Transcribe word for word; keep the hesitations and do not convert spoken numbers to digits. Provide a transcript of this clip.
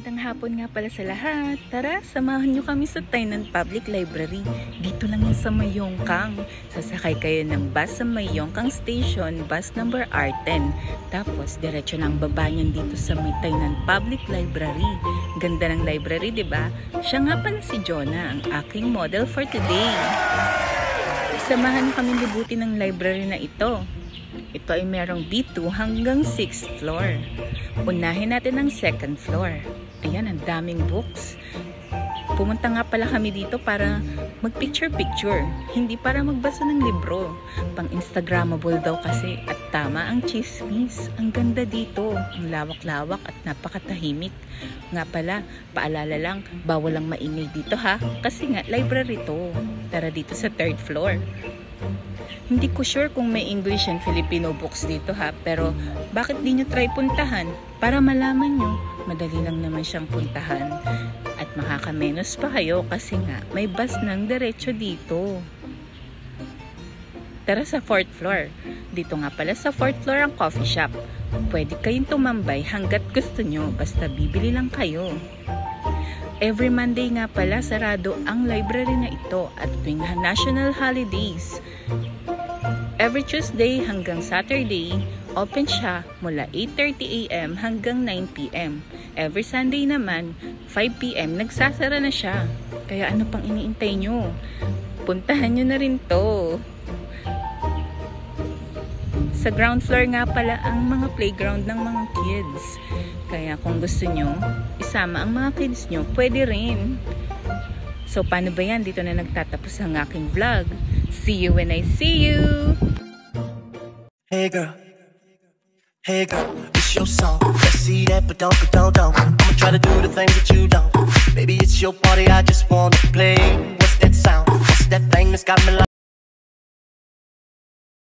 Magandang hapon nga pala sa lahat. Tara, samahan nyo kami sa Tainan Public Library. Dito lang yan sa Mayongkang. Sasakay kayo ng bus sa Mayongkang Station, bus number R ten. Tapos, diretso ng baba niyan dito sa may Tainan Public Library. Ganda ng library, di ba? Siya nga pala si Jonah, ang aking model for today. Samahan kami libutin ng library na ito. Ito ay merong B two hanggang sixth floor. Unahin natin ang second floor. Ayan, ang daming books. Pumunta nga pala kami dito para mag-picture-picture. Hindi para magbasa ng libro. Pang-instagrammable daw kasi. At tama ang chismis. Ang ganda dito. Ang lawak-lawak at napakatahimik. Nga pala, paalala lang, bawal lang maingay dito ha. Kasi nga, library to. Tara dito sa third floor. Hindi ko sure kung may English and Filipino books dito ha, pero bakit di nyo try puntahan? Para malaman nyo, madali lang naman siyang puntahan. At makakamenos pa kayo kasi nga may bus ng diretso dito. Tara sa fourth floor. Dito nga pala sa fourth floor ang coffee shop. Pwede kayong tumambay hanggat gusto nyo, basta bibili lang kayo. Every Monday nga pala sarado ang library na ito at tuwing national holidays. Every Tuesday hanggang Saturday, open siya mula eight thirty a m hanggang nine p m Every Sunday naman, five p m nagsasara na siya. Kaya ano pang iniintay nyo? Puntahan nyo na rin to. Sa ground floor nga pala ang mga playground ng mga kids. Kaya kung gusto nyo, isama ang mga kids nyo, pwede rin. So paano ba yan? Dito na nagtatapos ang aking vlog. See you when I see you! Hey girl, hey girl, it's your song. Let's see that, but don't, but don't, don't. I'ma try to do the things that you don't. Baby, it's your party, I just wanna play. What's that sound? What's that thing that's got me like